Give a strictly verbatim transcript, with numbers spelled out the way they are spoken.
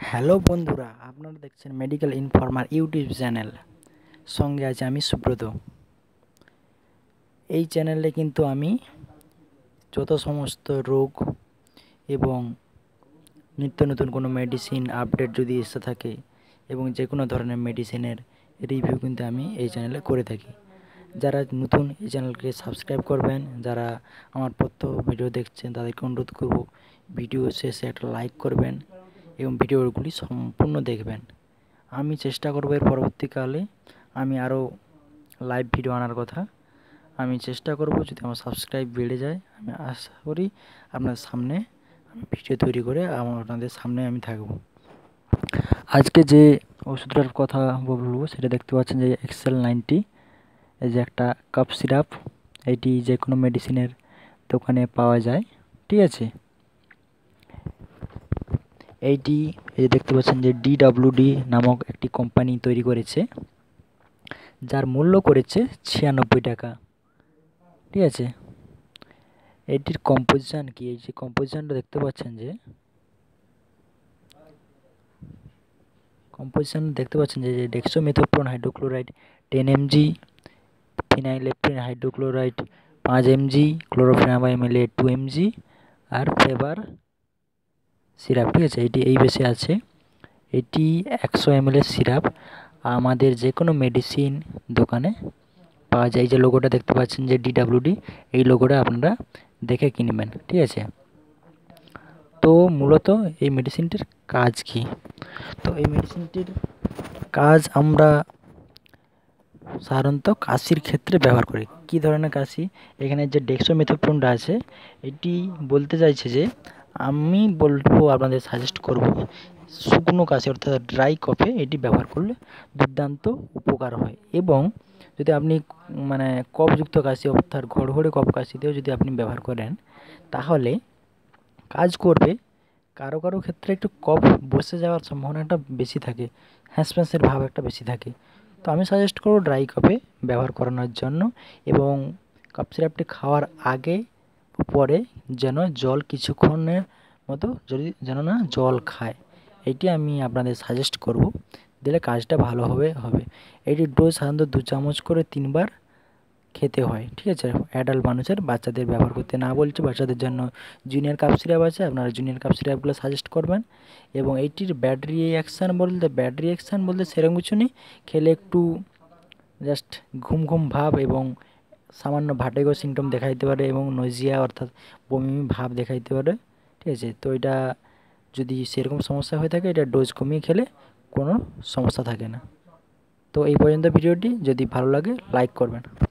Hello বন্ধুরা, আপনারা দেখছেন মেডিকেল ইনফরমার ইউটিউব চ্যানেল। সঙ্গে আছে আমি সুব্রত। এই চ্যানেলে কিন্তু আমি যত সমস্ত রোগ এবং নিত্য নতুন কোনো মেডিসিন আপডেট যদি এসে থাকে এবং যে কোনো ধরনের মেডিসিনের রিভিউ কিন্তু আমি এই চ্যানেলে করে থাকি। যারা নতুন এই চ্যানেলকে সাবস্ক্রাইব করবেন, যারা আমার প্রত্যেক ভিডিও দেখছেন তাদেরকে অনুরোধ করব ভিডিও শেষে একটা লাইক করবেন এবং ভিডিওগুলি সম্পূর্ণ দেখবেন। আমি চেষ্টা করব এর পরবর্তীকালে আমি আরও লাইভ ভিডিও আনার কথা। আমি চেষ্টা করব যদি আমার সাবস্ক্রাইব বেড়ে যায়, আমি আশা করি আপনার সামনে আমি ভিডিও তৈরি করে আপনাদের সামনে আমি থাকব। আজকে যে ওষুধটার কথা বলবো সেটা দেখতে পাচ্ছেন যে এক্সেল নাইনটি, এই যে একটা কাপ সিরাপ। এটি যে কোনো মেডিসিনের দোকানে পাওয়া যায়, ঠিক আছে। এইটি এই দেখতে পাচ্ছেন যে ডিডব্লিউডি নামক একটি কোম্পানি তৈরি করেছে, যার মূল্য করেছে ছিয়ানব্বই টাকা, ঠিক আছে। এটির কম্পোজিশন কি, এই যে কম্পোজিশনটা দেখতে পাচ্ছেন যে কম্পোজিশন দেখতে পাচ্ছেন যে dextromethorphan hydrochloride ten mg, phenylephrine hydrochloride পাঁচ এমজি, ক্লোরোফেনাবাইমেলে টু এমজি আর ফেবার সিরাপ, ঠিক আছে। এটি এই বেশি আছে। এটি একশো এম এল এর সিরাপ আমাদের যে কোনো মেডিসিন দোকানে পাওয়া যায়। এই যে লোগোটা দেখতে পাচ্ছেন যে ডিডব্লিউডি, এই লোগোটা আপনারা দেখে কিনবেন, ঠিক আছে। তো মূলত এই মেডিসিনটির কাজ কি? তো এই মেডিসিনটির কাজ আমরা সাধারণত কাশির ক্ষেত্রে ব্যবহার করি। কী ধরনের কাশি? এখানে যে ডেক্সোমেথোপ্রোনটা আছে, এটি বলতে চাইছে যে আমি বলবো আপনাদের সাজেস্ট করব শুকনো কাশি অর্থাৎ ড্রাই কফে এটি ব্যবহার করলে দুর্দান্ত উপকার হয়। এবং যদি আপনি মানে কফযুক্ত কাশি অর্থাৎ ঘড়ঘড়ে কফ কাশিতেও যদি আপনি ব্যবহার করেন তাহলে কাজ করবে। কারো কারো ক্ষেত্রে একটু কফ বসে যাওয়ার সম্ভাবনাটা বেশি থাকে, হ্যাঁসফ্যাঁসের ভাব একটা বেশি থাকে। তো আমি সাজেস্ট করব ড্রাই কফে ব্যবহার করানোর জন্য, এবং কফ সিরাপটি খাওয়ার আগে পরে যেন জল কিছুক্ষণের মতো যদি যেন না জল খায়, এটি আমি আপনাদের সাজেস্ট করব। দিলে কাজটা ভালোভাবে হবে। এটির ডোজ সাধারণত দু চামচ করে তিনবার খেতে হয়, ঠিক আছে। অ্যাডাল্ট মানুষের, বাচ্চাদের ব্যবহার করতে না বলছি। বাচ্চাদের জন্য জুনিয়র কাপ সিরাপ আছে, আপনারা জুনিয়র কাপ সিরাপগুলো সাজেস্ট করবেন। এবং এইটির ব্যাড রিঅ্যাকশান বলতে ব্যাড রিঅ্যাকশান বলতে সেরকম কিছু নেই। খেলে একটু জাস্ট ঘুম ঘুম ভাব এবং সামান্য ভার্টিগো সিমটম দেখা দিতে পারে এবং নজিয়া অর্থাৎ বমি ভাব দেখা দিতে পারে, ঠিক আছে। তো এটা যদি সেরকম সমস্যা হয়ে থাকে এটা ডোজ কমিয়ে খেলে কোনো সমস্যা থাকে না। তো এই পর্যন্ত ভিডিওটি, যদি ভালো লাগে লাইক করবেন।